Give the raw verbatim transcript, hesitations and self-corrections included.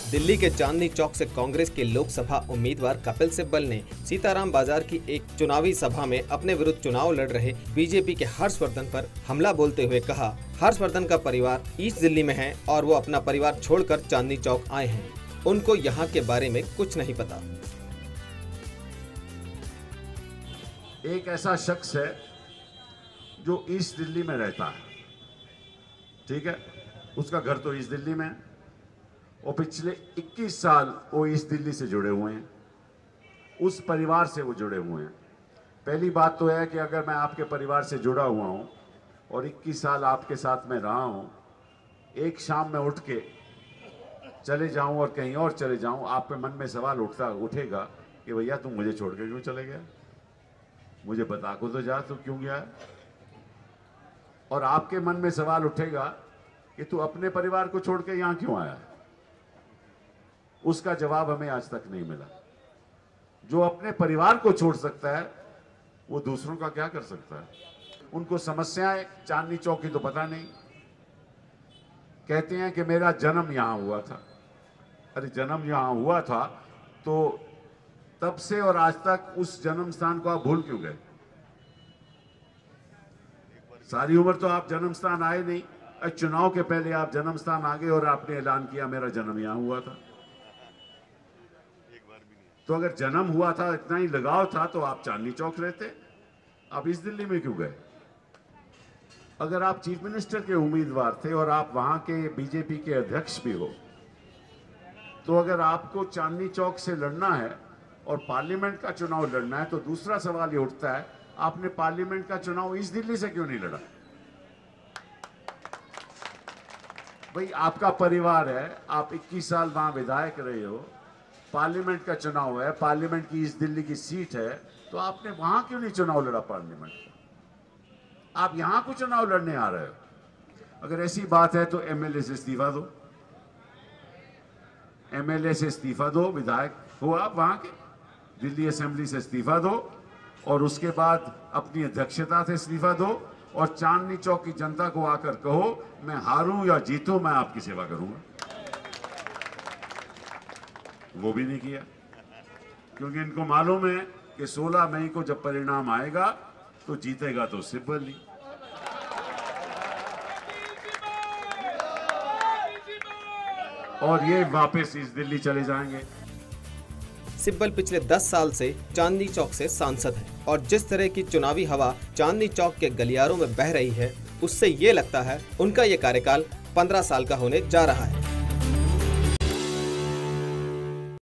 दिल्ली के चांदनी चौक से कांग्रेस के लोकसभा उम्मीदवार कपिल सिब्बल ने सीताराम बाजार की एक चुनावी सभा में अपने विरुद्ध चुनाव लड़ रहे बीजेपी के हर्षवर्धन पर हमला बोलते हुए कहा, हर्षवर्धन का परिवार ईस्ट दिल्ली में है और वो अपना परिवार छोड़कर चांदनी चौक आए हैं। उनको यहाँ के बारे में कुछ नहीं पता। एक ऐसा शख्स है जो ईस्ट दिल्ली में रहता है, ठीक है, उसका घर तो ईस्ट दिल्ली में है और पिछले इक्कीस साल वो ईस्ट दिल्ली से जुड़े हुए हैं, उस परिवार से वो जुड़े हुए हैं। पहली बात तो है कि अगर मैं आपके परिवार से जुड़ा हुआ हूं और इक्कीस साल आपके साथ में रहा हूं, एक शाम में उठ के चले जाऊं और कहीं और चले जाऊं, आपके मन में सवाल उठता उठेगा कि भैया तुम मुझे छोड़ के क्यों चले गया, मुझे बता को तो जा, तू क्यों गया। और आपके मन में सवाल उठेगा कि तू अपने परिवार को छोड़ के यहां क्यों आया। उसका जवाब हमें आज तक नहीं मिला। जो अपने परिवार को छोड़ सकता है वो दूसरों का क्या कर सकता है। उनको समस्याएं चांदनी चौक की तो पता नहीं। कहते हैं कि मेरा जन्म यहां हुआ था। अरे जन्म यहां हुआ था तो तब से और आज तक उस जन्म स्थान को आप भूल क्यों गए। सारी उम्र तो आप जन्म स्थान आए नहीं, चुनाव के पहले आप जन्म स्थान आ गए और आपने ऐलान किया मेरा जन्म यहां हुआ था। तो अगर जन्म हुआ था, इतना ही लगाव था, तो आप चांदनी चौक रहते, आप इस दिल्ली में क्यों गए। अगर आप चीफ मिनिस्टर के उम्मीदवार थे और आप वहां के बीजेपी के अध्यक्ष भी हो, तो अगर आपको चांदनी चौक से लड़ना है और पार्लियामेंट का चुनाव लड़ना है, तो दूसरा सवाल ये उठता है, आपने पार्लियामेंट का चुनाव इस दिल्ली से क्यों नहीं लड़ा। भाई आपका परिवार है, आप इक्कीस साल वहां विधायक रहे हो, पार्लियामेंट का चुनाव है, पार्लियामेंट की इस दिल्ली की सीट है, तो आपने वहां क्यों नहीं चुनाव लड़ा पार्लियामेंट का। आप यहां को चुनाव लड़ने आ रहे हो। अगर ऐसी बात है तो एमएलए से इस्तीफा दो, एमएलए से इस्तीफा दो, विधायक हो आप वहां के, दिल्ली असेंबली से इस्तीफा दो और उसके बाद अपनी अध्यक्षता से इस्तीफा दो और चांदनी चौक की जनता को आकर कहो मैं हारूं या जीतूं मैं आपकी सेवा करूंगा। वो भी नहीं किया, क्योंकि इनको मालूम है कि सोलह मई को जब परिणाम आएगा तो जीतेगा तो सिब्बल ही। और ये वापस इस दिल्ली चले जाएंगे। सिब्बल पिछले दस साल से चांदनी चौक से सांसद हैं और जिस तरह की चुनावी हवा चांदनी चौक के गलियारों में बह रही है, उससे ये लगता है उनका ये कार्यकाल पंद्रह साल का होने जा रहा है।